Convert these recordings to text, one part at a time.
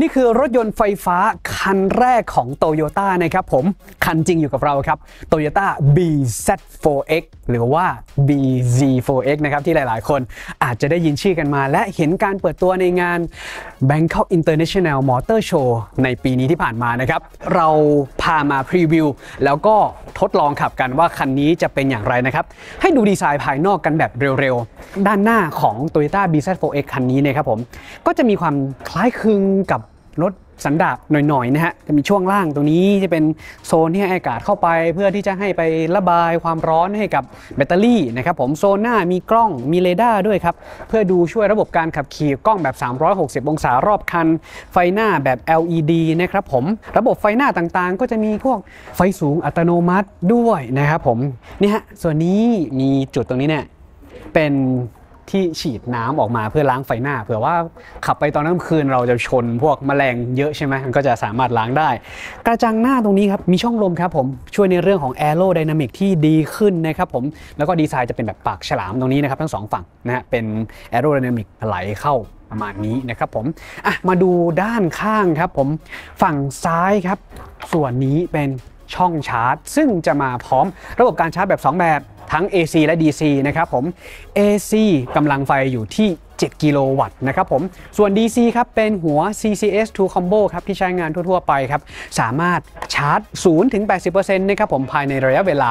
นี่คือรถยนต์ไฟฟ้าคันแรกของ Toyota นะครับผมคันจริงอยู่กับเราครับ Toyota BZ4X หรือว่า BZ4X นะครับที่หลายๆคนอาจจะได้ยินชื่อกันมาและเห็นการเปิดตัวในงาน Bangkok International Motor Show ในปีนี้ที่ผ่านมานะครับเราพามาพรีวิวแล้วก็ทดลองขับกันว่าคันนี้จะเป็นอย่างไรนะครับให้ดูดีไซน์ภายนอกกันแบบเร็วๆด้านหน้าของ Toyota BZ4X คันนี้นะครับผมก็จะมีความคล้ายคลึงกับรถสันดาปหน่อยๆนะฮะจะมีช่วงล่างตรงนี้จะเป็นโซนที่ให้อากาศเข้าไปเพื่อที่จะให้ไประบายความร้อนให้กับแบตเตอรี่นะครับผมโซนหน้ามีกล้องมีเรดาร์ด้วยครับเพื่อดูช่วยระบบการขับขี่กล้องแบบ360องศารอบคันไฟหน้าแบบ LED นะครับผมระบบไฟหน้าต่างๆก็จะมีพวกไฟสูงอัตโนมัติด้วยนะครับผมนี่ฮะส่วนนี้มีจุดตรงนี้เนี่ยเป็นที่ฉีดน้ำออกมาเพื่อล้างไฟหน้าเผื่อว่าขับไปตอนกลางคืนเราจะชนพวกแมลงเยอะใช่ไหมมันก็จะสามารถล้างได้กระจังหน้าตรงนี้ครับมีช่องลมครับผมช่วยในเรื่องของแอโรไดนามิกที่ดีขึ้นนะครับผมแล้วก็ดีไซน์จะเป็นแบบปากฉลามตรงนี้นะครับทั้งสองฝั่งนะฮะเป็นแอโรไดนามิกไหลเข้าประมาณนี้นะครับผมมาดูด้านข้างครับผมฝั่งซ้ายครับส่วนนี้เป็นช่องชาร์จซึ่งจะมาพร้อมระบบการชาร์จแบบ2แบบทั้ง AC และ DC นะครับผม AC กำลังไฟอยู่ที่7กิโลวัตต์นะครับผมส่วน DC ครับเป็นหัว CCS2 Combo ครับที่ใช้งานทั่วๆไปครับสามารถชาร์จ 0-80% นะครับผมภายในระยะเวลา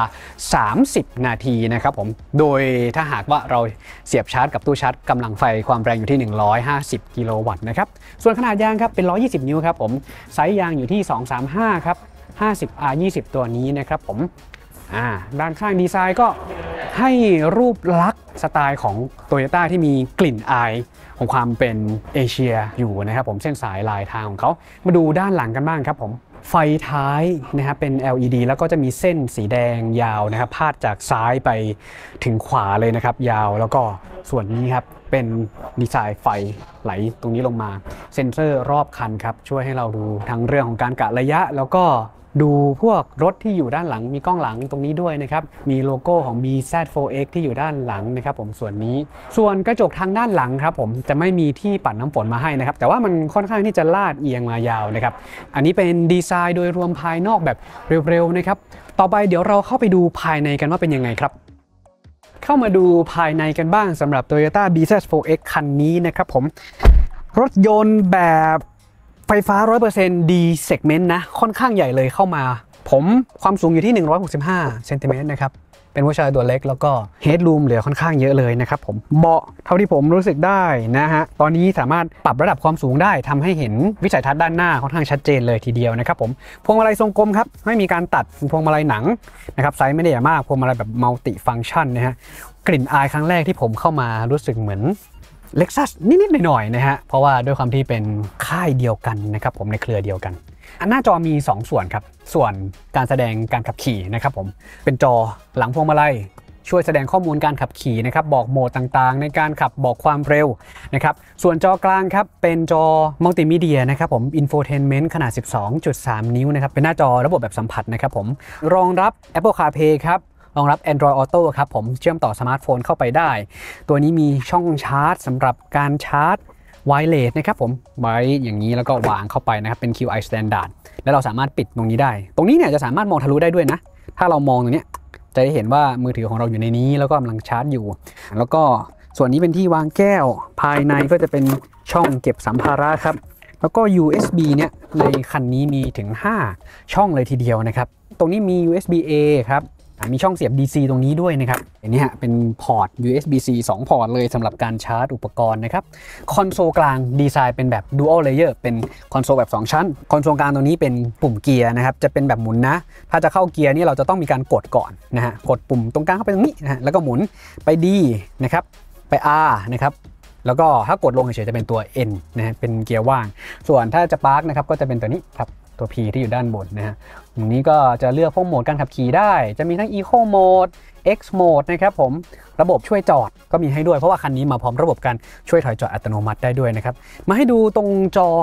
30นาทีนะครับผมโดยถ้าหากว่าเราเสียบชาร์จกับตู้ชาร์จกำลังไฟความแรงอยู่ที่150กิโลวัตต์นะครับส่วนขนาดยางครับเป็น120นิ้วครับผมไซส์ยางอยู่ที่235ครับ50R20 ตัวนี้นะครับผมด้านข้างดีไซน์ก็ให้รูปลักษณ์สไตล์ของ Toyota ที่มีกลิ่นอายของความเป็นเอเชียอยู่นะครับผมเส้นสายลายทางของเขามาดูด้านหลังกันบ้างครับผมไฟท้ายนะครับเป็น LED แล้วก็จะมีเส้นสีแดงยาวนะครับพาดจากซ้ายไปถึงขวาเลยนะครับยาวแล้วก็ส่วนนี้ครับเป็นดีไซน์ไฟไหลตรงนี้ลงมาเซ็นเซอร์รอบคันครับช่วยให้เราดูทั้งเรื่องของการกะระยะแล้วก็ดูพวกรถที่อยู่ด้านหลังมีกล้องหลังตรงนี้ด้วยนะครับมีโลโก้ของ BZ4X ที่อยู่ด้านหลังนะครับผมส่วนนี้ส่วนกระจกทางด้านหลังครับผมจะไม่มีที่ปัดน้ำฝนมาให้นะครับแต่ว่ามันค่อนข้างที่จะลาดเอียงมายาวนะครับอันนี้เป็นดีไซน์โดยรวมภายนอกแบบเร็วๆนะครับต่อไปเดี๋ยวเราเข้าไปดูภายในกันว่าเป็นยังไงครับเข้ามาดูภายในกันบ้างสำหรับ Toyota BZ4X คันนี้นะครับผมรถยนต์แบบไฟฟ้า 100% D segment นะค่อนข้างใหญ่เลยเข้ามาผมความสูงอยู่ที่165เซนติเมตรนะครับเป็นผู้ชายตัวเล็กแล้วก็ headroom เหลือค่อนข้างเยอะเลยนะครับผมเบาะเท่าที่ผมรู้สึกได้นะฮะตอนนี้สามารถปรับระดับความสูงได้ทำให้เห็นวิสัยทัศน์ด้านหน้าค่อนข้างชัดเจนเลยทีเดียวนะครับผมพวงมาลัยทรงกลมครับไม่มีการตัดพวงมาลัยหนังนะครับไซส์ไม่ได้ใหญ่มากพวงมาลัยแบบ multi function นะฮะกลิ่นอายครั้งแรกที่ผมเข้ามารู้สึกเหมือนLexus นิดๆหน่อยๆนะฮะเพราะว่าด้วยความที่เป็นค่ายเดียวกันนะครับผมในเครือเดียวกันหน้าจอมี2ส่วนครับส่วนการแสดงการขับขี่นะครับผมเป็นจอหลังพวงมาลัยช่วยแสดงข้อมูลการขับขี่นะครับบอกโหมดต่างๆในการขับบอกความเร็วนะครับส่วนจอกลางครับเป็นจอมัลติมีเดียนะครับผม Infotainment ขนาด 12.3 นิ้วนะครับเป็นหน้าจอระบบแบบสัมผัสนะครับผมรองรับ Apple CarPlay ครับรองรับ Android Auto ครับผมเชื่อมต่อสมาร์ทโฟนเข้าไปได้ตัวนี้มีช่องชาร์จสำหรับการชาร์จไวเลสนะครับผมไว้อย่างนี้แล้วก็วางเข้าไปนะครับเป็น QI Standard แล้วเราสามารถปิดตรงนี้ได้ตรงนี้เนี่ยจะสามารถมองทะลุได้ด้วยนะถ้าเรามองตรงนี้จะได้เห็นว่ามือถือของเราอยู่ในนี้แล้วก็กำลังชาร์จอยู่แล้วก็ส่วนนี้เป็นที่วางแก้วภายในก็จะเป็นช่องเก็บสัมภาระครับแล้วก็ USB เนี่ยในคันนี้มีถึง5ช่องเลยทีเดียวนะครับตรงนี้มี USB-A ครับมีช่องเสียบ DC ตรงนี้ด้วยนะครับอันนี้เป็นพอร์ต USB-C 2 พอร์ตเลยสำหรับการชาร์จอุปกรณ์นะครับคอนโซลกลางดีไซน์เป็นแบบ Dual Layer เป็นคอนโซลแบบ2ชั้นคอนโซลกลางตรงนี้เป็นปุ่มเกียร์นะครับจะเป็นแบบหมุนนะถ้าจะเข้าเกียร์นี่เราจะต้องมีการกดก่อนนะฮะกดปุ่มตรงกลางเข้าไปตรงนี้นะฮะแล้วก็หมุนไป D นะครับไป R นะครับแล้วก็ถ้ากดลงเฉยๆจะเป็นตัว N นะฮะเป็นเกียร์ว่างส่วนถ้าจะปาร์กนะครับก็จะเป็นตัวนี้ครับตัว P ที่อยู่ด้านบนนะฮะตรงนี้ก็จะเลือกพวกโหมดการขับขี่ได้จะมีทั้ง Eco Mode X Mode นะครับผมระบบช่วยจอดก็มีให้ด้วยเพราะว่าคันนี้มาพร้อมระบบการช่วยถอยจอดอัตโนมัติได้ด้วยนะครับมาให้ดูตรงจอ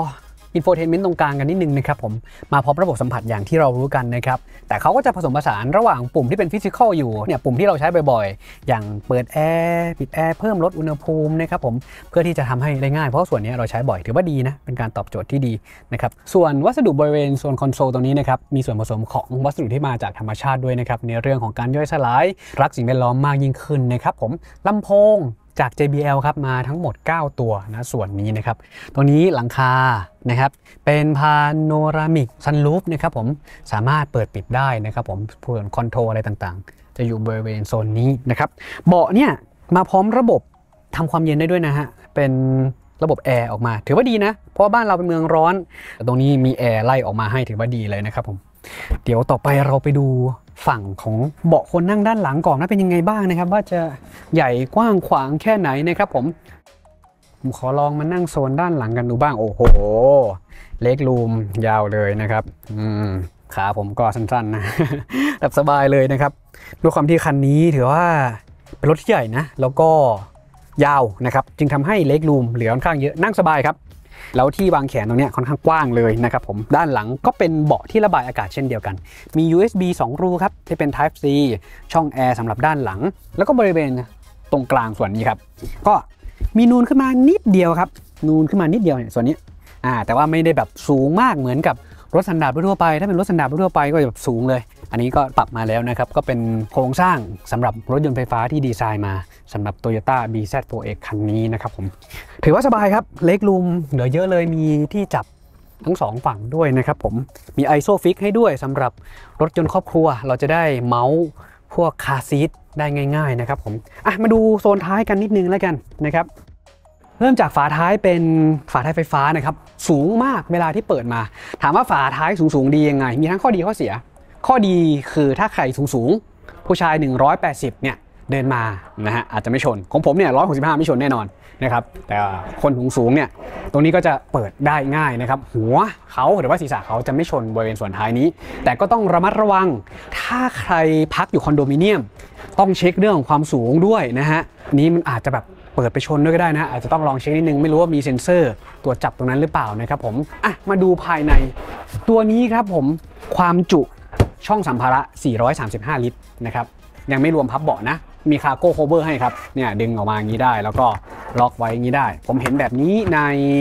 อินโฟเทนเมนต์ตรงกลางกันนิดนึงนะครับผมมาพร้อมระบบสัมผัสอย่างที่เรารู้กันนะครับแต่เขาก็จะผสมผสานระหว่างปุ่มที่เป็นฟิสิกอลอยู่เนี่ยปุ่มที่เราใช้บ่อยๆอย่างเปิดแอร์ปิดแอร์เพิ่มลดอุณหภูมินะครับผมเพื่อที่จะทำให้ได้ง่ายเพราะส่วนนี้เราใช้บ่อยถือว่าดีนะเป็นการตอบโจทย์ที่ดีนะครับส่วนวัสดุบริเวณโซนคอนโซลตรงนี้นะครับมีส่วนผสมของวัสดุที่มาจากธรรมชาติด้วยนะครับในเรื่องของการย่อยสลายรักสิ่งแวดล้อมมากยิ่งขึ้นนะครับผมลำโพงจาก JBL ครับมาทั้งหมด9ตัวนะส่วนนี้นะครับตรงนี้หลังคานะครับเป็นพาโนรามิกซันรูฟนะครับผมสามารถเปิดปิดได้นะครับผมส่วนคอนโทรลอะไรต่างๆจะอยู่บริเวณโซนนี้นะครับเบาะเนี่ยมาพร้อมระบบทำความเย็นได้ด้วยนะฮะเป็นระบบแอร์ออกมาถือว่าดีนะเพราะบ้านเราเป็นเมืองร้อนตรงนี้มีแอร์ไล่ออกมาให้ถือว่าดีเลยนะครับผมเดี๋ยวต่อไปเราไปดูฝั่งของเบาะคนนั่งด้านหลังก่อนนะเป็นยังไงบ้างนะครับว่าจะใหญ่กว้างขวางแค่ไหนนะครับผมขอลองมานั่งโซนด้านหลังกันดูบ้างโอ้โหเล็กรูมยาวเลยนะครับขาผมก็สั้นๆนะแบบสบายเลยนะครับด้วยความที่คันนี้ถือว่าเป็นรถที่ใหญ่นะแล้วก็ยาวนะครับจึงทำให้เล็กรูมเหลือค่อนข้างเยอะนั่งสบายครับแล้วที่วางแขนตรงนี้ค่อนข้างกว้างเลยนะครับผมด้านหลังก็เป็นเบาะที่ระบายอากาศเช่นเดียวกันมี USB 2 รูครับที่เป็น Type C ช่องแอร์สำหรับด้านหลังแล้วก็บริเวณตรงกลางส่วนนี้ครับก็มีนูนขึ้นมานิดเดียวครับนูนขึ้นมานิดเดียวเนี่ยส่วนนี้แต่ว่าไม่ได้แบบสูงมากเหมือนกับรถสันดาปทั่วไปถ้าเป็นรถสันดาปทั่วไปก็จะแบบสูงเลยอันนี้ก็ปรับมาแล้วนะครับก็เป็นโครงสร้างสำหรับรถยนต์ไฟฟ้าที่ดีไซน์มาสำหรับ Toyota BZ4X คันนี้นะครับผมถือว่าสบายครับเล็กรูมเหลือเยอะเลยมีที่จับทั้ง2ฝั่งด้วยนะครับผมมี ISOFIX ให้ด้วยสำหรับรถยนต์ครอบครัวเราจะได้เมาส์พวกคาร์ซีทได้ง่ายๆนะครับผมมาดูโซนท้ายกันนิดนึงแล้วกันนะครับเริ่มจากฝาท้ายเป็นฝาท้ายไฟฟ้านะครับสูงมากเวลาที่เปิดมาถามว่าฝาท้ายสูงดียังไงมีทั้งข้อดีข้อเสียข้อดีคือถ้าใครสูงผู้ชาย180เนี่ยเดินมานะฮะอาจจะไม่ชนของผมเนี่ย165ไม่ชนแน่นอนนะครับแต่คนสูงเนี่ยตรงนี้ก็จะเปิดได้ง่ายนะครับหัวเขาหรือว่าศีรษะเขาจะไม่ชนบริเวณส่วนท้ายนี้แต่ก็ต้องระมัดระวังถ้าใครพักอยู่คอนโดมิเนียมต้องเช็คเรื่องของความสูงด้วยนะฮะนี้มันอาจจะแบบเปิดไปชนด้วยก็ได้นะอาจจะต้องลองเช็คนิดนึงไม่รู้ว่ามีเซ็นเซอร์ตรวจจับตรงนั้นหรือเปล่านะครับผมมาดูภายในตัวนี้ครับผมความจุช่องสัมภาระ435ลิตรนะครับยังไม่รวมพับเบาะนะมีคาร์โก้โคเวอร์ให้ครับเนี่ยดึงออกมาอย่างนี้ได้แล้วก็ล็อกไว้อย่างนี้ได้ผมเห็นแบบนี้ใน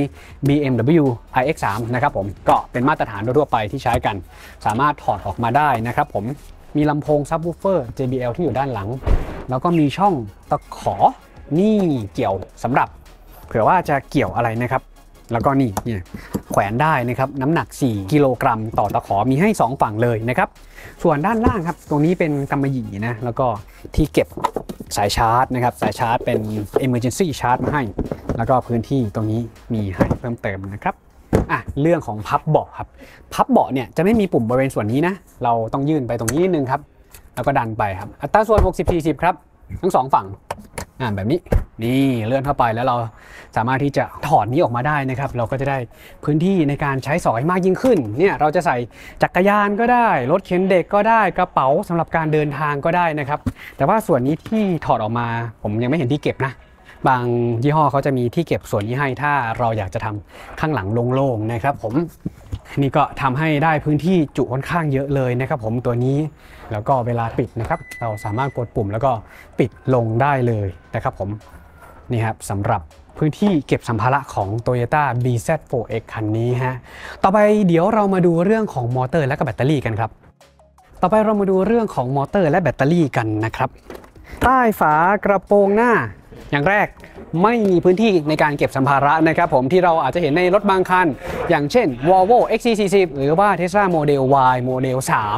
BMW iX3 นะครับผมก็เป็นมาตรฐานทั่วไปที่ใช้กันสามารถถอดออกมาได้นะครับผมมีลำโพงซับวูฟเฟอร์ JBL ที่อยู่ด้านหลังแล้วก็มีช่องตะขอนี่เกี่ยวสำหรับเผื่อว่าจะเกี่ยวอะไรนะครับแล้วก็นี่แขวนได้นะครับน้ำหนัก4กิโลกรัมต่อตะขอมีให้2ฝั่งเลยนะครับส่วนด้านล่างครับตรงนี้เป็นกำมะหยี่นะแล้วก็ที่เก็บสายชาร์จนะครับสายชาร์จเป็น emergency charge มาให้แล้วก็พื้นที่ตรงนี้มีให้เพิ่มเติมนะครับเรื่องของพับเบาะครับพับเบาะเนี่ยจะไม่มีปุ่มบริเวณส่วนนี้นะเราต้องยื่นไปตรงนี้นิดนึงครับแล้วก็ดันไปครับอัตราส่วน60-40ครับทั้ง2ฝั่งแบบนี้นี่เลื่อนเข้าไปแล้วเราสามารถที่จะถอดนี้ออกมาได้นะครับเราก็จะได้พื้นที่ในการใช้สอยมากยิ่งขึ้นเนี่ยเราจะใส่จักรยานก็ได้รถเข็นเด็กก็ได้กระเป๋าสำหรับการเดินทางก็ได้นะครับแต่ว่าส่วนนี้ที่ถอดออกมาผมยังไม่เห็นที่เก็บนะบางยี่ห้อเขาจะมีที่เก็บส่วนนี้ให้ถ้าเราอยากจะทำข้างหลังโล่งๆนะครับผมนี่ก็ทำให้ได้พื้นที่จุค่อนข้างเยอะเลยนะครับผมตัวนี้แล้วก็เวลาปิดนะครับเราสามารถกดปุ่มแล้วก็ปิดลงได้เลยนะครับผมนี่ครับสำหรับพื้นที่เก็บสัมภาระของ Toyota BZ4X คันนี้ฮะต่อไปเดี๋ยวเรามาดูเรื่องของมอเตอร์และก็แบตเตอรี่กันครับต่อไปเรามาดูเรื่องของมอเตอร์และแบตเตอรี่กันนะครับใต้ฝากระโปรงหน้าอย่างแรกไม่มีพื้นที่ในการเก็บสัมภาระนะครับผมที่เราอาจจะเห็นในรถบางคันอย่างเช่น Volvo XC40 หรือว่า Tesla Model Y Model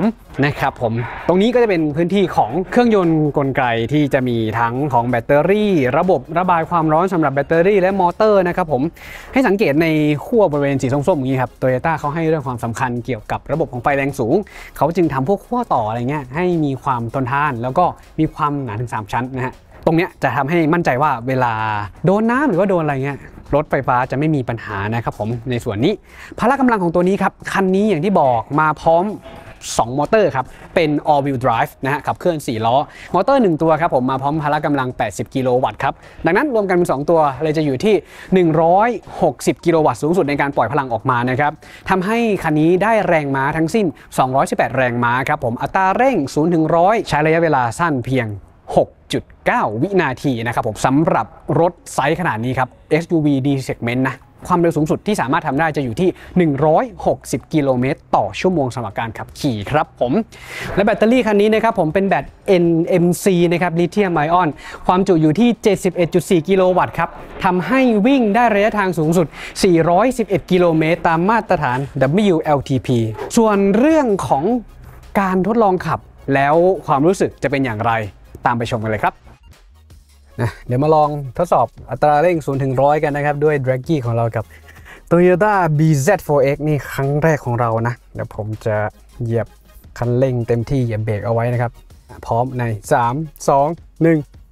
3นะครับผมตรงนี้ก็จะเป็นพื้นที่ของเครื่องยนต์กลไกที่จะมีทั้งของแบตเตอรี่ระบบระบายความร้อนสำหรับแบตเตอรี่และมอเตอร์นะครับผมให้สังเกตในขั้วบริเวณสีส้มๆอย่างนี้ครับ Toyota เขาให้เรื่องความสำคัญเกี่ยวกับระบบของไฟแรงสูงเขาจึงทำพวกขั้วต่ออะไรเงี้ยให้มีความทนทานแล้วก็มีความหนาถึง3ชั้นนะฮะตรงเนี้ยจะทำให้มั่นใจว่าเวลาโดนน้ำหรือว่าโดนอะไรเงี้ยรถไฟฟ้าจะไม่มีปัญหานะครับผมในส่วนนี้พละกำลังของตัวนี้ครับคันนี้อย่างที่บอกมาพร้อม 2 มอเตอร์ครับเป็น all wheel drive นะฮะขับเคลื่อน4 ล้อมอเตอร์ 1 ตัวครับผมมาพร้อมพละกำลัง80 กิโลวัตต์ครับดังนั้นรวมกันเป็น2ตัวเลยจะอยู่ที่160 กิโลวัตต์สูงสุดในการปล่อยพลังออกมานะครับทำให้คันนี้ได้แรงม้าทั้งสิ้น218แรงม้าครับผมอัตราเร่ง0 ถึง 100ใช้ระยะเวลาสั้นเพียง6.9 วินาทีนะครับผมสำหรับรถไซส์ขนาดนี้ครับ SUV D segment นะความเร็วสูงสุดที่สามารถทำได้จะอยู่ที่160 กิโลเมตรต่อชั่วโมงสำหรับการขับขี่ครับผมและแบตเตอรี่คันนี้นะครับผมเป็นแบต NMC นะครับลิเธียมไอออนความจุอยู่ที่ 71.4 กิโลวัตต์ครับทำให้วิ่งได้ระยะทางสูงสุด411 กิโลเมตรตามมาตรฐาน WLTP ส่วนเรื่องของการทดลองขับแล้วความรู้สึกจะเป็นอย่างไรตามไปชมกันเลยครับเดี๋ยวมาลองทดสอบอัตราเร่ง0 ถึง 100กันนะครับด้วย Draggy ของเรากับ Toyota BZ4X นี่ครั้งแรกของเรานะเดี๋ยวผมจะเหยียบคันเร่งเต็มที่เหยียบเบรกเอาไว้นะครับพร้อมใน3 2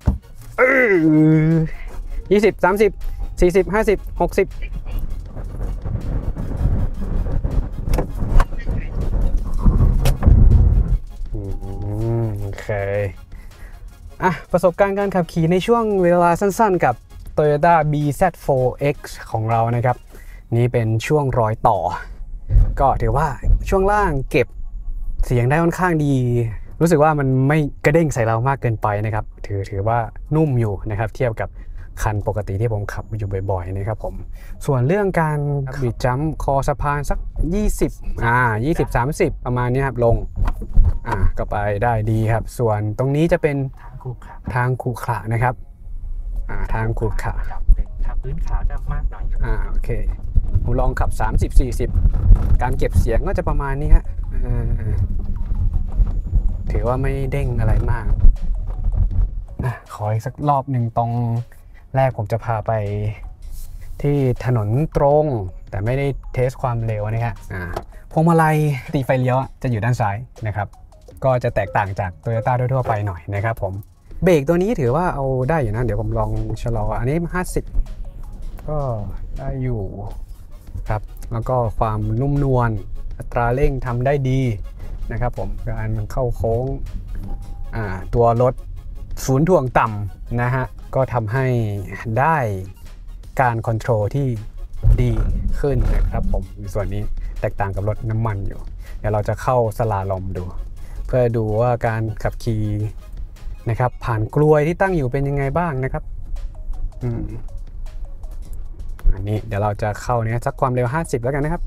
1 20 30 40 50 60โอเคประสบการณ์การขับขี่ในช่วงเวลาสั้นๆกับ Toyota BZ4X ของเรานะครับนี่เป็นช่วงรอยต่อก็ถือว่าช่วงล่างเก็บเสียงได้ค่อนข้างดีรู้สึกว่ามันไม่กระเด้งใส่เรามากเกินไปนะครับถือว่านุ่มอยู่นะครับเทียบกับคันปกติที่ผมขับอยู่บ่อยๆนะครับผมส่วนเรื่องการบิดจัมป์คอสะพานสัก20-30 ประมาณนี้ครับลงก็ไปได้ดีครับส่วนตรงนี้จะเป็นทางขรุขระนะครับทางขรุขระขับพื้นขาวจะมากหน่อยโอเคผมลองขับ30-40การเก็บเสียงก็จะประมาณนี้ฮะถือว่าไม่เด้งอะไรมากขออีกสักรอบหนึ่งตรงแรกผมจะพาไปที่ถนนตรงแต่ไม่ได้เทสความเร็วนะฮะพวงมาลัยตีไฟเลี้ยวจะอยู่ด้านซ้ายนะครับก็จะแตกต่างจาก Toyota ทั่วไปหน่อยนะครับผมเบรกตัวนี้ถือว่าเอาได้อยู่นะเดี๋ยวผมลองชะลออันนี้50ก็ได้อยู่ครับแล้วก็ความนุ่มนวลอัตราเร่งทำได้ดีนะครับผมการเข้าโค้งตัวรถศูนย์ถ่วงต่ำนะฮะก็ทำให้ได้การคอนโทรลที่ดีขึ้นนะครับผมส่วนนี้แตกต่างกับรถน้ำมันอยู่เดี๋ยวเราจะเข้าสลาลอมดูเพื่อดูว่าการขับขี่นะครับผ่านกลวยที่ตั้งอยู่เป็นยังไงบ้างนะครับอันนี้เดี๋ยวเราจะเข้าเนี้ยสักความเร็ว50แล้วกันนะครับ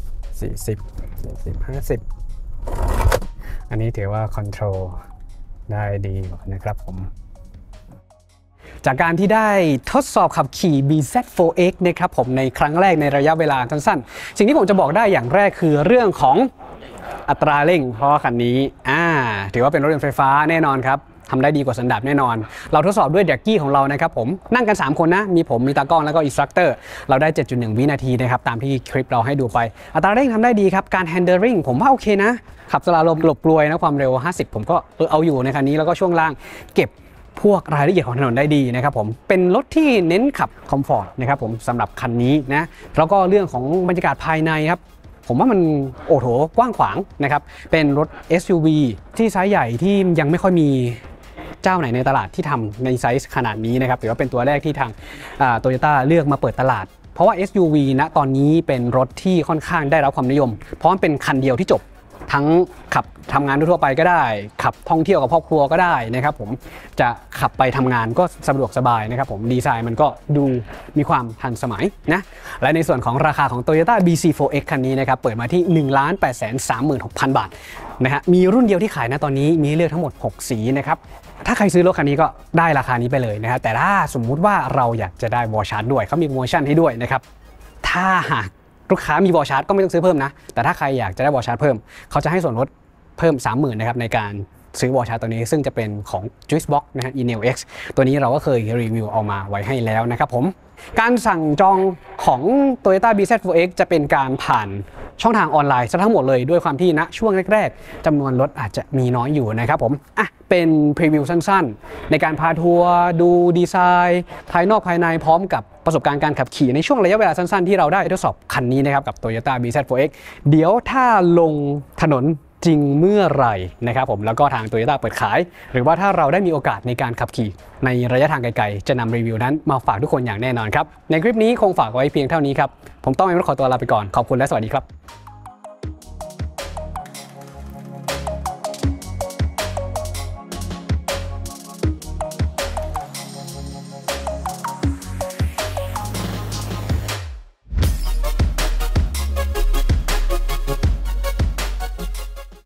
40 50 50อันนี้ถือว่าคอนโทรลได้ดีนะครับผมจากการที่ได้ทดสอบขับขี่ BZ4X นะครับผมในครั้งแรกในระยะเวลาสั้นๆสิ่งที่ผมจะบอกได้อย่างแรกคือเรื่องของอัตราเร่งเพราะว่าคันนี้ถือว่าเป็นรถยนต์ไฟฟ้าแน่นอนครับทำได้ดีกว่าสันดาปแน่นอนเราทดสอบด้วยแดกกี้ของเรานะครับผมนั่งกัน3คนนะมีผมมีตากล้องแล้วก็อินสตรัคเตอร์เราได้ 7.1 วินาทีนะครับตามที่คลิปเราให้ดูไปอัตราเร่งทำได้ดีครับการแฮนเดิลลิ่งผมว่าโอเคนะขับสลาลมหลบกลวยนะความเร็ว50ผมก็เอาอยู่ในคันนี้แล้วก็ช่วงล่างเก็บพวกรายละเอียดของถนนได้ดีนะครับผมเป็นรถที่เน้นขับคอมฟอร์ตนะครับผมสำหรับคันนี้นะแล้วก็เรื่องของบรรยากาศภายในครับผมว่ามันโอ้โหกว้างขวางนะครับเป็นรถ SUV ที่ไซส์ใหญ่ที่ยังไม่ค่อยมีเจ้าไหนในตลาดที่ทำในไซส์ขนาดนี้นะครับถือว่าเป็นตัวแรกที่ทางToyota เลือกมาเปิดตลาดเพราะว่า SUV ณตอนนี้เป็นรถที่ค่อนข้างได้รับความนิยมเพราะมันเป็นคันเดียวที่จบทั้งขับทำงานทั่วไปก็ได้ขับท่องเที่ยวกับครอบครัวก็ได้นะครับผมจะขับไปทำงานก็สะดวกสบายนะครับผมดีไซน์มันก็ดูมีความทันสมัยนะและในส่วนของราคาของ Toyota BZ4X คันนี้นะครับเปิดมาที่ 1,836,000 บาทนะฮะมีรุ่นเดียวที่ขายนะตอนนี้มีเลือกทั้งหมด6สีนะครับถ้าใครซื้อรถคันนี้ก็ได้ราคานี้ไปเลยนะฮะแต่ถ้าสมมุติว่าเราอยากจะได้วอลชาร์จด้วยเขามีโปรโมชั่นให้ด้วยนะครับถ้าหากลูกค้ามีวอลชาร์จก็ไม่ต้องซื้อเพิ่มนะแต่ถ้าใครอยากจะได้วอลชาร์จเพิ่มเขาจะให้ส่วนลดเพิ่ม 30,000 นะครับในการซื้อวอลชาร์จตัวนี้ซึ่งจะเป็นของ Juicebox นะฮะ Enel X ตัวนี้เราก็เคยรีวิวเอามาไว้ให้แล้วนะครับผมการสั่งจองของ Toyota BZ4X จะเป็นการผ่านช่องทางออนไลน์ซะทั้งหมดเลยด้วยความที่ณช่วงแรกๆจำนวนรถอาจจะมีน้อยอยู่นะครับผมเป็นพรีวิวสั้นๆในการพาทัวร์ดูดีไซน์ภายนอกภายในพร้อมกับประสบการณ์การขับขี่ในช่วงระยะเวลาสั้นๆที่เราได้ทดสอบคันนี้นะครับกับ Toyota BZ4X เดี๋ยวถ้าลงถนนจริงเมื่อไหร่นะครับผมแล้วก็ทาง Toyota เปิดขาย หรือว่าถ้าเราได้มีโอกาสในการขับขี่ในระยะทางไกลๆจะนำรีวิวนั้นมาฝากทุกคนอย่างแน่นอนครับในคลิปนี้คงฝากไว้เพียงเท่านี้ครับผมต้องขอตัวลาไปก่อนขอบคุณและสวัสดีครับ